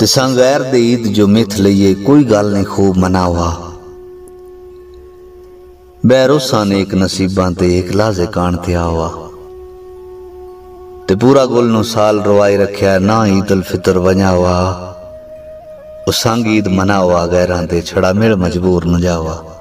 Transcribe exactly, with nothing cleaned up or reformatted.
तिसां गैर दे ईद जो मिथ लईए कोई गल नहीं खूब मनावा। बैरोसा ने एक नसीबां ते एक लाजे कान ते आवा। ते पूरा गुल नु साल रवाई रखिया ना ईद उल फितर वञावा। उसांग ईद मनावा गैरां ते छड़ा मिल मजबूर न जावा।